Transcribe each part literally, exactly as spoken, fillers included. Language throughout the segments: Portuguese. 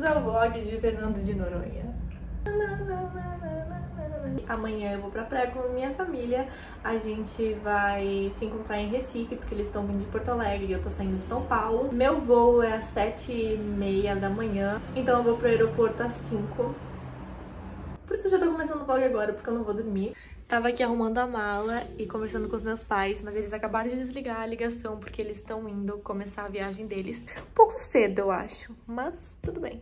bem-vindos ao vlog de Fernando de Noronha. Amanhã eu vou pra praia com minha família. A gente vai se encontrar em Recife, porque eles estão vindo de Porto Alegre e eu tô saindo de São Paulo. Meu voo é às sete e meia da manhã, então eu vou pro aeroporto às cinco. Por isso eu já tô começando o vlog agora, porque eu não vou dormir. Tava aqui arrumando a mala e conversando com os meus pais, mas eles acabaram de desligar a ligação porque eles estão indo começar a viagem deles. Um pouco cedo, eu acho, mas tudo bem.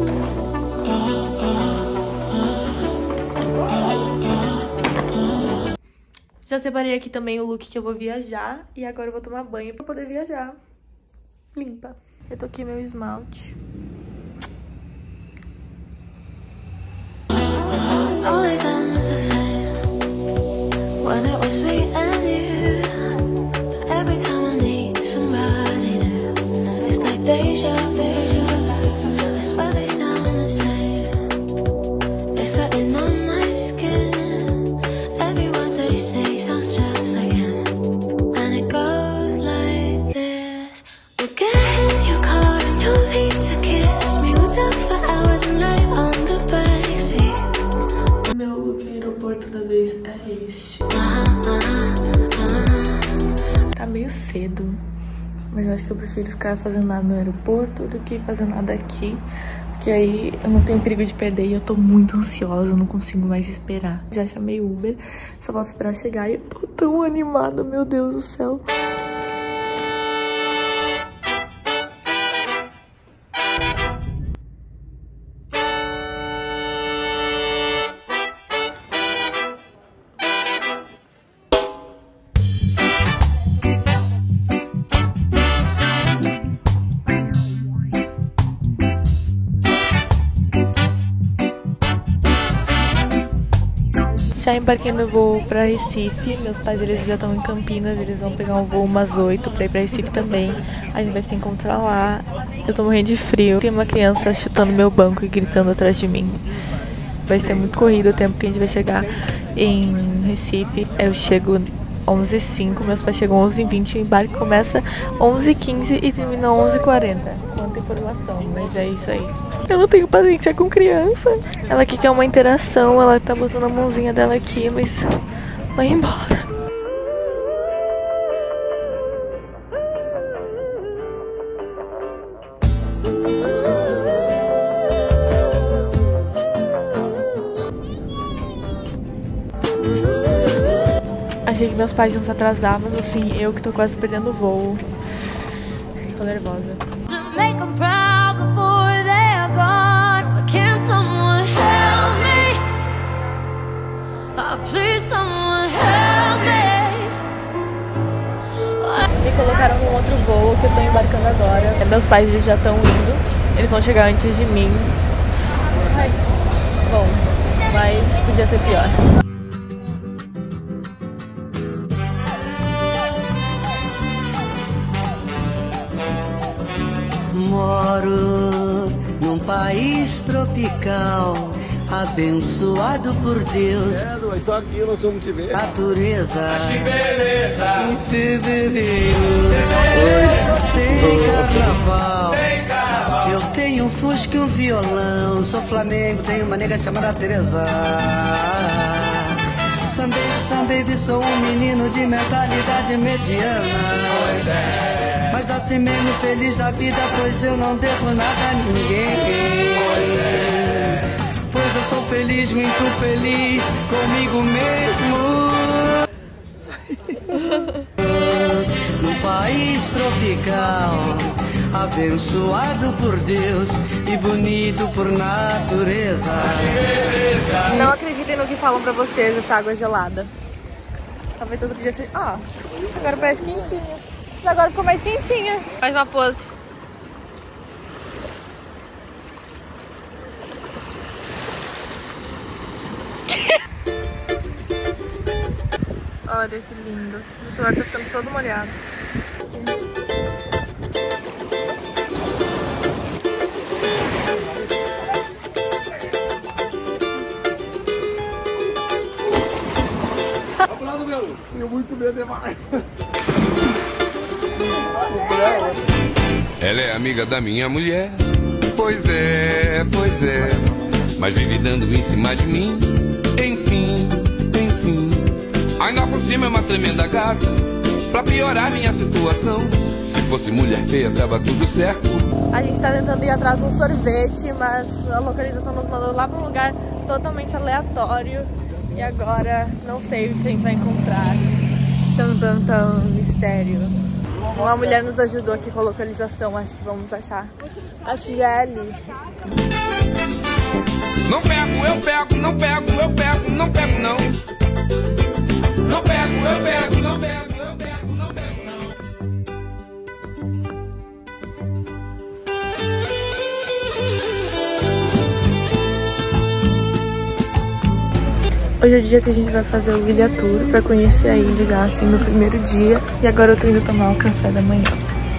Já separei aqui também o look que eu vou viajar e agora eu vou tomar banho pra poder viajar limpa. Eu tô aqui meu esmalte. When it was me and you, every time I need somebody new, it's like deja vu. I swear they sound the same. It's letting on my skin. Every word they say sounds just like him. And it goes like this: we'll get in your car and you'll need to kiss me. We'll talk for hours and lay on the backseat. Meu look aeroporto da vez é este. Tá meio cedo, mas eu acho que eu prefiro ficar fazendo nada no aeroporto do que fazer nada aqui, porque aí eu não tenho perigo de perder e eu tô muito ansiosa, eu não consigo mais esperar. Já chamei Uber, só posso esperar chegar e eu tô tão animada, meu Deus do céu. Já embarquei no voo pra Recife, meus pais eles já estão em Campinas, eles vão pegar um voo umas oito pra ir pra Recife também. A gente vai se encontrar lá, eu tô morrendo de frio, tem uma criança chutando meu banco e gritando atrás de mim. Vai ser muito corrido o tempo que a gente vai chegar em Recife. Eu chego onze e cinco, meus pais chegam onze e vinte, o embarque começa onze e quinze e termina onze e quarenta. Quanta informação, mas é isso aí. Eu não tenho paciência com criança. Ela aqui quer uma interação, ela tá botando a mãozinha dela aqui, mas vai embora. Achei que meus pais iam se atrasar, mas assim, eu que tô quase perdendo o voo. Tô nervosa. Me colocaram num outro voo que eu tô embarcando agora. Meus pais eles já estão indo. Eles vão chegar antes de mim. Ai, bom, mas podia ser pior. Moro num país tropical, abençoado por Deus. É, mas só aqui nós vamos te ver. Natureza. Que beleza! Em fevereiro hoje tem carnaval. Tem carnaval. Eu tenho um fusca e um violão. Sou Flamengo, tenho uma nega chamada Teresa. Some baby, some baby, sou um menino de mentalidade mediana. Pois é. Mas assim mesmo feliz da vida, pois eu não devo nada a ninguém. Pois é. Pois eu sou feliz, muito feliz comigo mesmo. Num país tropical, abençoado por Deus e bonito por natureza. Não acreditem no que falam pra vocês, essa água gelada. Talvez todo dia seja... Ah, agora parece quentinha. Agora ficou mais quentinha. Faz uma pose. Olha que lindo. O celular tá ficando todo molhado. Tenho muito medo demais. Ela é amiga da minha mulher. Pois é, pois é, mas vive dando em cima de mim. Enfim, enfim, ainda por cima é uma tremenda gata, pra piorar minha situação. Se fosse mulher feia, tava tudo certo. A gente tá tentando ir atrás de um sorvete, mas a localização nos mandou lá pra um lugar totalmente aleatório. E agora não sei o que a gente vai encontrar. Tão, tão, tão mistério. Uma mulher nos ajudou aqui com a localização, acho que vamos achar. Acho que já é ali. Não pego, eu pego, não pego, eu pego, não pego não. Não pego, eu pego, não pego, eu pego, não pego não. Hoje é o dia que a gente vai fazer o Ilha Tour pra conhecer a ilha já assim no primeiro dia. E agora eu tô indo tomar o café da manhã.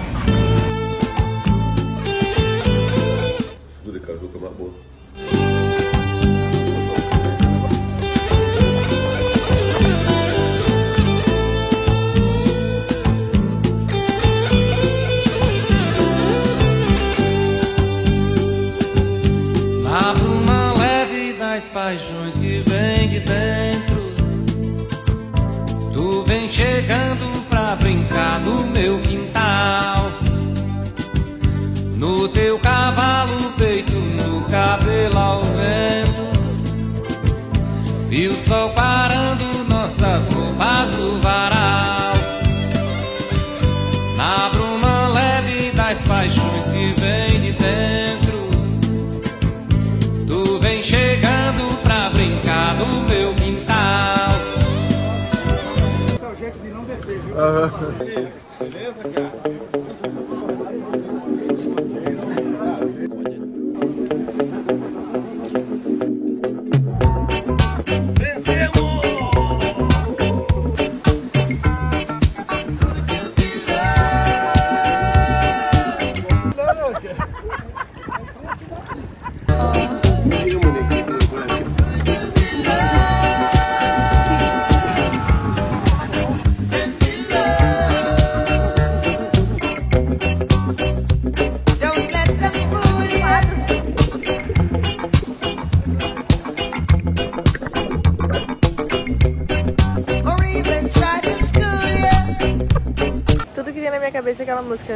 Abra uma leve das paixões que vem de dentro. Tu vem chegando pra brincar no meu quintal. No teu cavalo, peito, no cabelo ao vento. E o sol parando nossas roupas no varal. Na bruma leve das paixões que vem de dentro. Tu vem chegando pra brincar no meu quintal. Esse é o jeito de não descer, viu? Uhum. Beleza, cara? Cabeça aquela música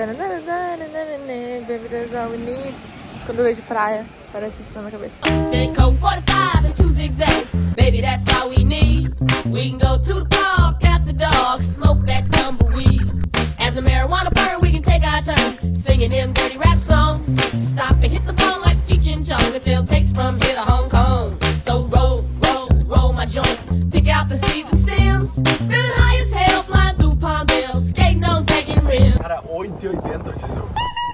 quando eu vejo praia, parece que está na cabeça. Baby, that's all we need. We can go to the park, cat the dog, smoke that tumbleweed. As the marijuana burn, we can take our turn singing them dirty rap songs. Stop and hit the ball like Cheech and Chong. It still takes from here to Hong Kong. So roll, roll, roll my joint. Pick out the seeds and stems. Feeling high as hell, flying through Palmdale, skating on Dragon Rim. Cara, oito e oitenta, Jesus.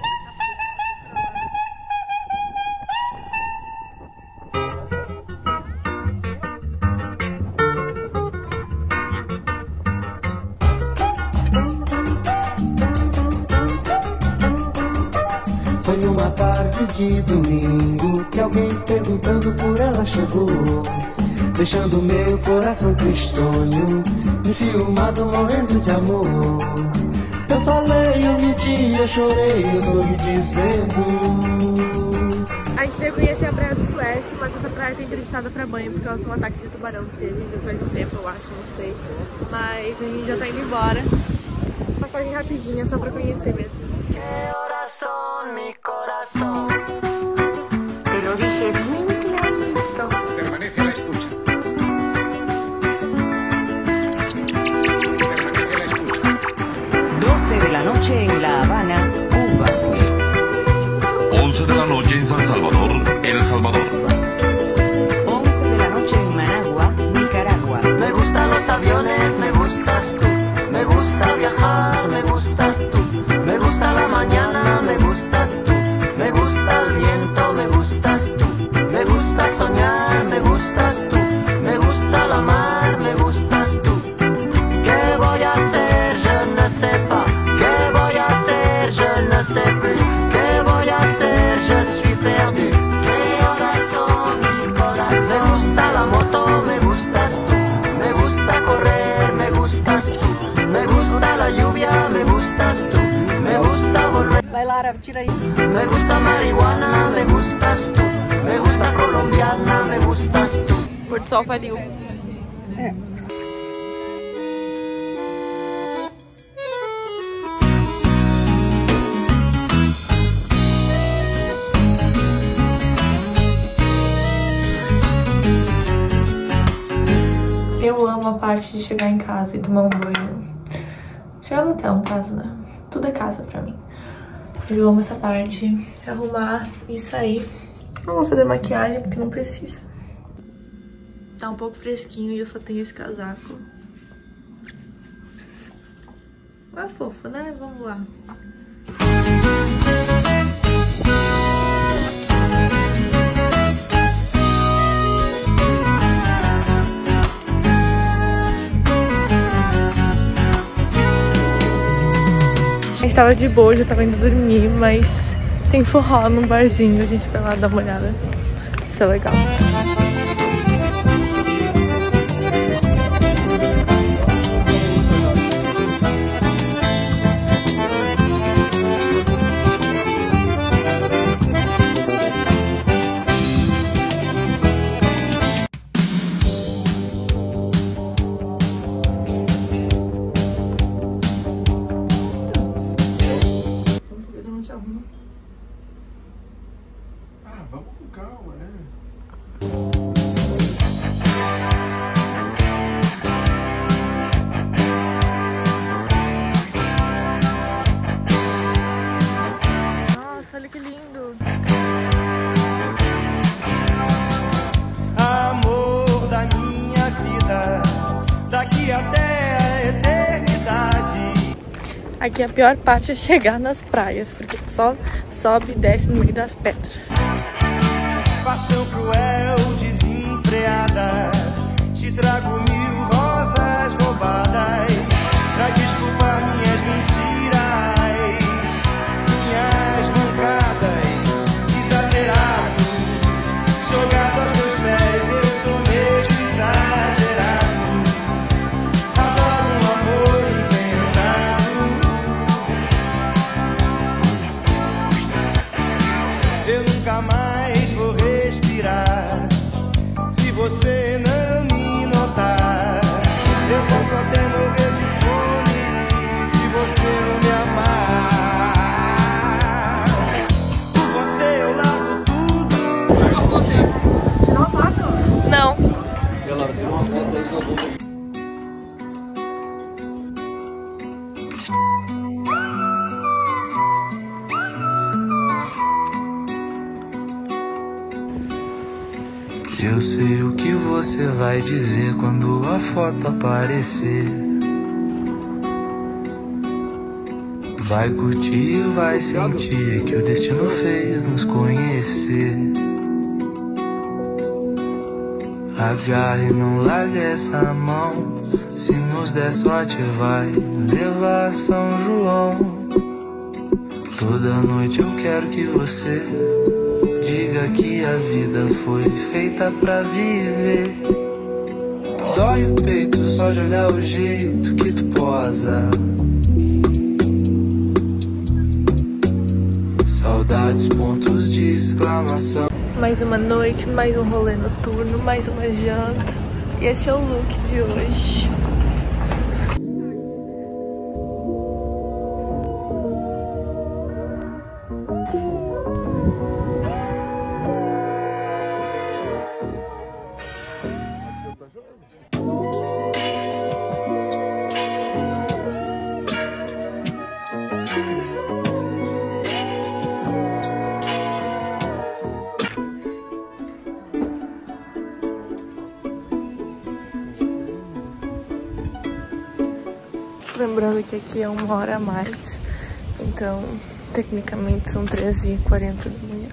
Foi numa tarde de domingo que alguém perguntando por ela chegou, deixando meu coração tristonho, enciumado, morrendo de amor. Eu falei, eu menti, eu chorei, eu soube dizendo. A gente veio conhecer a Praia do Sueste, mas essa praia tem interditada pra banho por causa de um ataque de tubarão que teve já faz um tempo, eu acho, não sei. Mas a gente já tá indo embora. Passagem rapidinha, só pra conhecer mesmo. Que horas son, mi corazón? Pero dije bien clarito. Permanece a la escucha. Permanece a la escucha. doce de la noche en La Habana, Cuba. once de la noche en San Salvador, El Salvador. once de la noche en Managua, Nicaragua. Me gustan los aviones, me gustas tú. Me gusta viajar, me gustas tú. Me gusta la mañana, me gustas tú. Me gusta el viento, me gustas tú. Me gusta soñar, me gustas tú. Me gusta la mar, me gustas tú. ¿Qué voy a hacer? Je ne sais pas. ¿Qué voy a hacer? Je ne sais plus. ¿Qué voy a hacer? Je suis perdu. ¿Qué horas son? tira aí. Me gusta marihuana, me gustas tú. Me gusta colombiana, me gustas tú. Porto Sol faliu. É. Eu amo a parte de chegar em casa e tomar um banho. Chegar no hotel, no caso, né? Tudo é casa pra mim. Eu amo essa parte. Se arrumar e sair. Não vou fazer maquiagem porque não precisa. Tá um pouco fresquinho e eu só tenho esse casaco. Mas fofo, né? Vamos lá. A gente tava de boa, já tava indo dormir, mas tem forró num barzinho, a gente vai lá dar uma olhada. Isso é legal. Ah, vamos com calma, né? Nossa, olha que lindo. Amor da minha vida, daqui até a eternidade. Aqui a pior parte é chegar nas praias, porque só sobe e desce no meio das pedras. Paixão cruel, desenfreada, te trago mil rosas roubadas pra desculpar minhas mentiras, minhas mancadas, exagerado, jogado aos teus pés, eu sou mesmo exagerado. Adoro um amor inventado. Eu nunca mais vou respirar se você não me notar. Eu posso até morrer de fome se você não me amar. Por você eu largo tudo. Tirou uma foto? Não. Eu sei o que você vai dizer quando a foto aparecer. Vai curtir e vai sentir que o destino fez nos conhecer. Agarre e não largue essa mão. Se nos der sorte vai levar a São João. Toda noite eu quero que você diga que a vida foi feita pra viver. Dói o peito só de olhar o jeito que tu posa. Saudades, pontos de exclamação. Mais uma noite, mais um rolê noturno, mais uma janta. E esse é o look de hoje. Lembrando que aqui é uma hora a mais, então tecnicamente são treze e quarenta da manhã.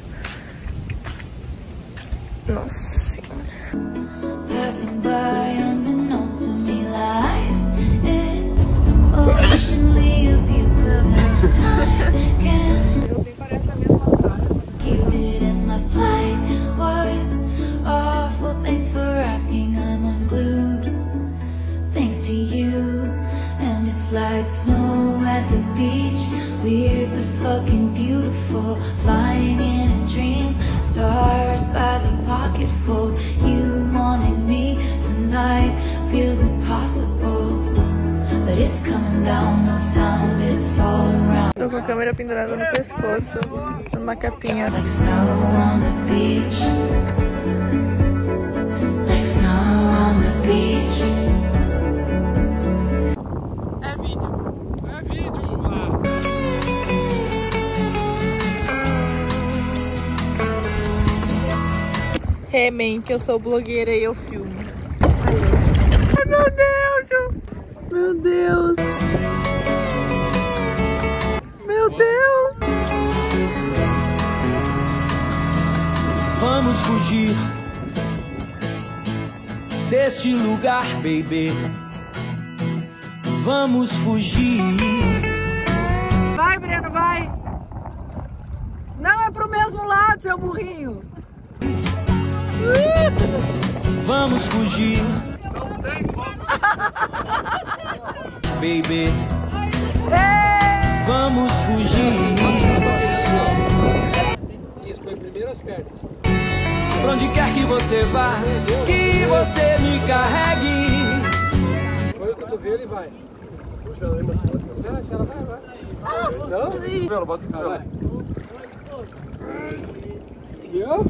Nossa Senhora. Passing by unbeknownst to me, life is emotionally abusive and time can keep it in my flight was awful. Thanks for asking, I'm unglued thanks to you. And it's like snow at the beach, weird but fucking beautiful. flying in a dream, stars by the pocketful. You wanted me tonight, feels impossible, but it's coming down, no sound, it's all around. Tô com a câmera pendurada no pescoço, numa capinha. Like snow on the beach, like snow on the beach. É vídeo. É vídeo. Remem, que eu sou blogueira e eu filmo. Ai, meu Deus! Meu Deus! Meu Deus! Vamos fugir deste lugar, baby. Vamos fugir. Vai, Breno, vai! Não é pro mesmo lado, seu burrinho! Vamos fugir, baby. Vamos fugir. Isso foi primeiras pernas. Pra onde quer que você vá, que você me carregue. Põe o cotovelo e vai. Puxa, ela vai. Não, acho que ela vai, vai. Não? Cotovelo, bota o cotovelo. Viu?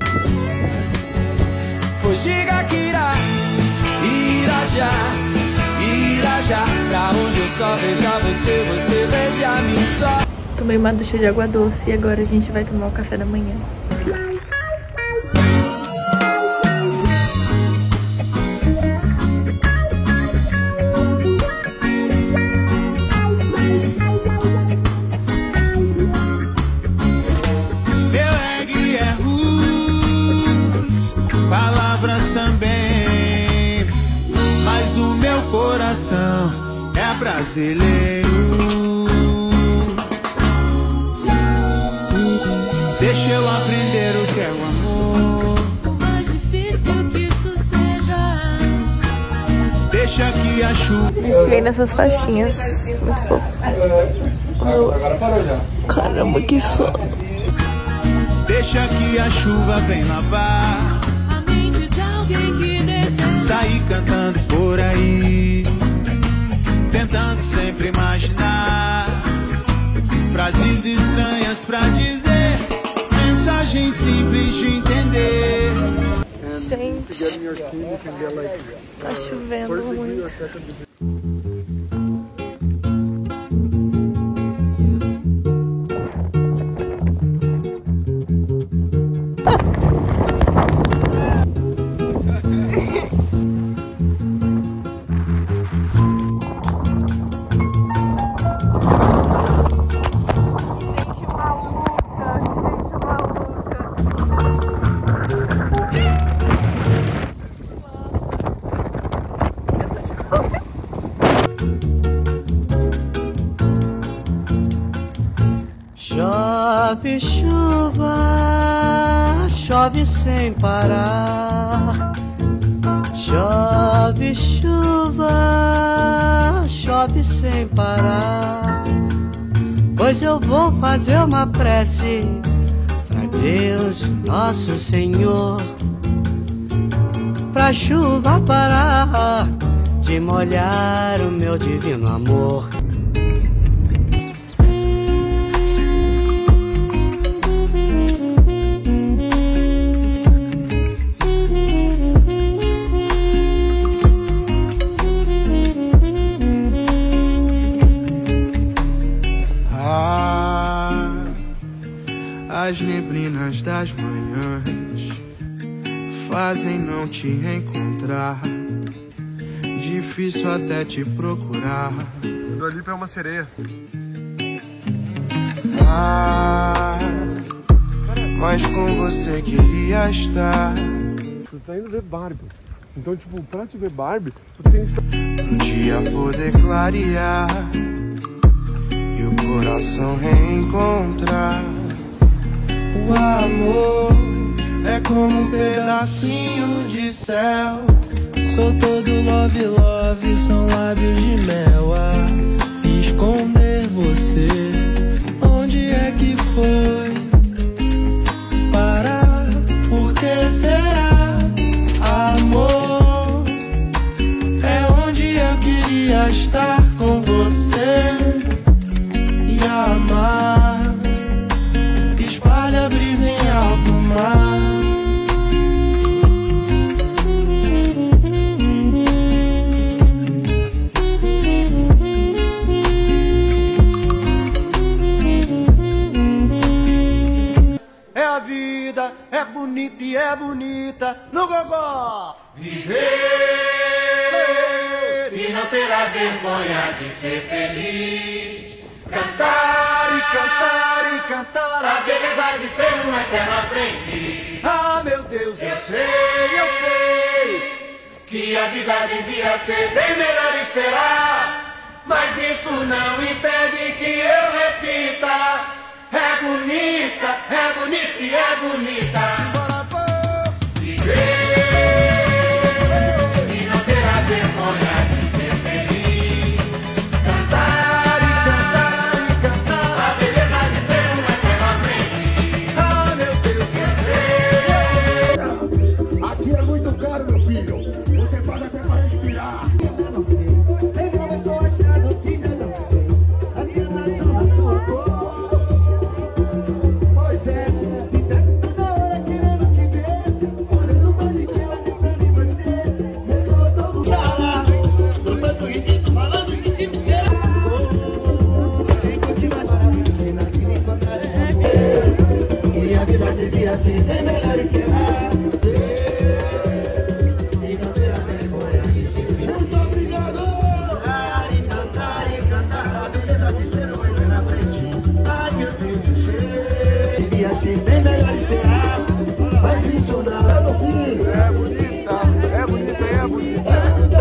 Pois diga que irá, irá já, irá já. Pra onde eu só veja você, você veja a mim só. Tomei uma ducha de água doce e agora a gente vai tomar o café da manhã. Também, mas o meu coração é brasileiro. Deixa eu aprender o que é o amor. Por mais difícil que isso seja, deixa que a chuva. Viciei nessas faixinhas, muito fofo. Oh, caramba, que sono. Deixa que a chuva vem lavar. Sair cantando por aí, tentando sempre imaginar frases estranhas pra dizer, mensagem simples de entender. Gente, tá chovendo muito. Chove chuva, chove sem parar. Chove chuva, chove sem parar. Pois eu vou fazer uma prece pra Deus nosso Senhor, pra chuva parar de molhar o meu divino amor. As neblinas das manhãs fazem não te encontrar, difícil até te procurar. Do ali é uma sereia. Ah, mas com você queria estar. Tu tá indo ver Barbie. Então, tipo, pra te ver Barbie, tu tem que estar... Pro dia poder clarear e o coração reencontrar. O amor é como um pedacinho de céu. Sou todo love, love, são lábios de mel a esconder você. Onde é que foi bonita, é bonita e é bonita no gogó. Viver e não terá vergonha de ser feliz. Cantar e cantar e cantar a beleza de ser um eterno aprendiz. Ah, meu Deus, eu sei, eu sei que a vida devia ser bem melhor e será. Mas isso não impede que eu repita. É bonita, é bonita e é bonita. Bora, vou viver e não terá vergonha de ser feliz. Cantar e cantar e cantar a beleza de ser um eterno aprendiz. Ah, meu Deus, eu sei, eu sei. Aqui é muito caro, meu filho. Você paga até para respirar. Eu não sei, sempre eu estou achando que eu não sei. A minha nação na sua cor. Pois é, me pergunta na hora querendo te ver. Olhando pra estrela pensando em você. Eu tô no sala, no canto ridículo, falando que digo será. Quem continua para mim, na que me encontrar e a vida devia ser bem melhor e será. Bem melhor e será, mas isso não é meu filho. É bonita, é bonita, é bonita.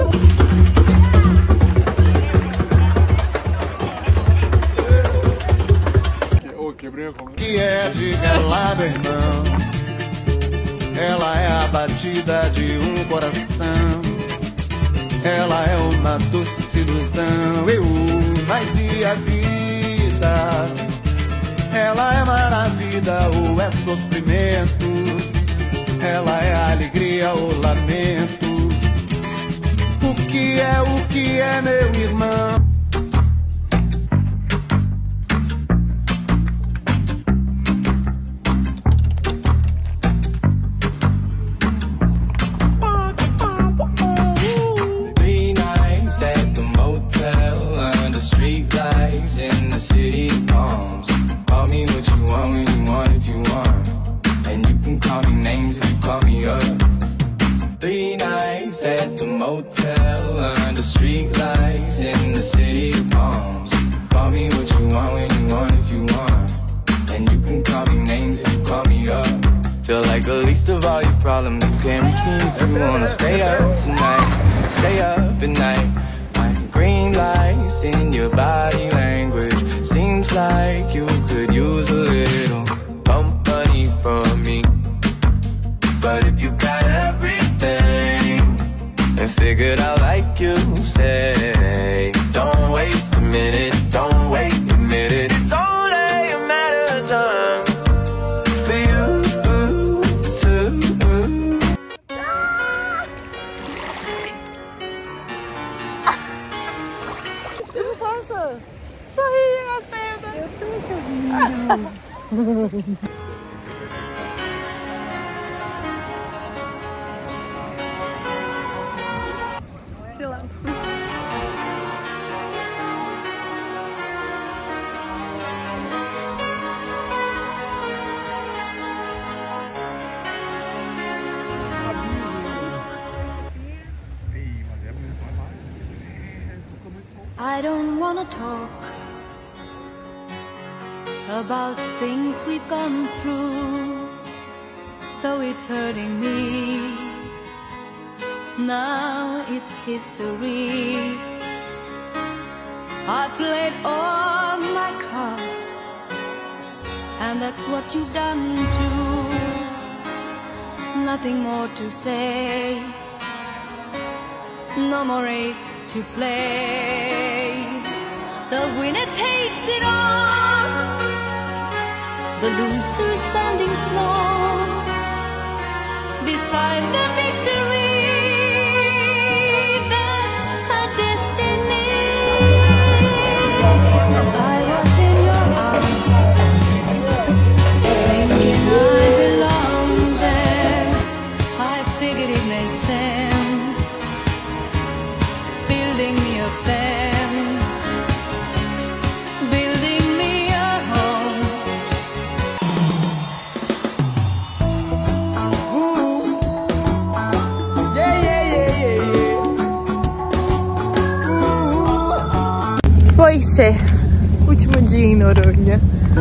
Que é, diga lá, meu irmão. Ela é a batida de um coração. Ela é uma doce ilusão. Eu, mas e a vida? Ela é maravilha ou é sofrimento? Ela é alegria ou lamento? O que é, o que é, meu irmão? Three nights at the motel under street lights in the city of palms. Call me what you want when you want if you want. And you can call me names if you call me up. Three nights at the motel under street lights in the city of palms. Call me what you want when you want if you want. And you can call me names if you call me up. Feel like the least of all your problems. You can't reach me if you wanna stay up tonight. Stay up at night. Like green lights in your body language. Seems like you could use a little company from me. But if you got everything and figured out like you say, don't waste a minute, don't wait a minute. It's only a matter of time for you to. Eu posso sorrir na pedra. Eu tô sorrindo. Que lá. I don't wanna talk about things we've gone through, though it's hurting me. Now it's history. I played all my cards, and that's what you've done too. Nothing more to say, no more race to play. The winner takes it all, the loser standing small beside the victory. That's her destiny. I was in your arms, thinking I belonged there. I figured it made sense, building me a fence, building me a home. Axé. Último dia em Noronha.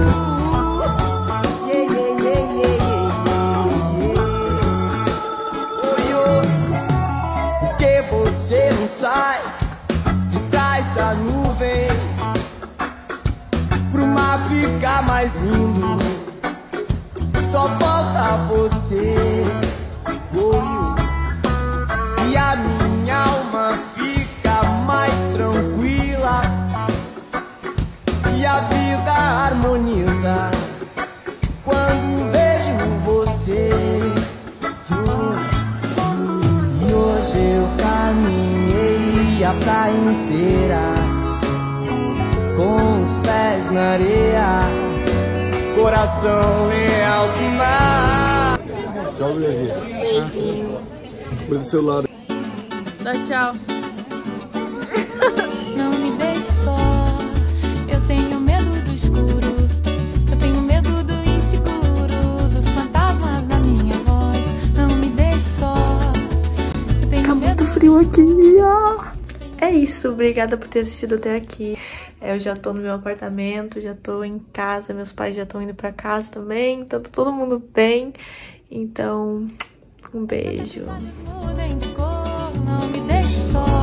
Porque você não sai de trás da nuvem pro mar ficar mais lindo. Só falta você, oh, e a minha alma fica mais tranquila e a vida harmoniza quando vejo você. E hoje eu caminhei a praia inteira com os pés na areia, coração em alto mar. Tchau, Luizinha. Cuida do celular. Dá tchau. Não me deixe só, eu tenho medo do escuro, eu tenho medo do inseguro, dos fantasmas da minha voz. Não me deixe só, eu tenho tá medo muito frio aqui, ó. É isso, obrigada por ter assistido até aqui. Eu já tô no meu apartamento, já tô em casa, meus pais já estão indo pra casa também, então tá todo mundo bem. Então, um beijo. não me deixe só.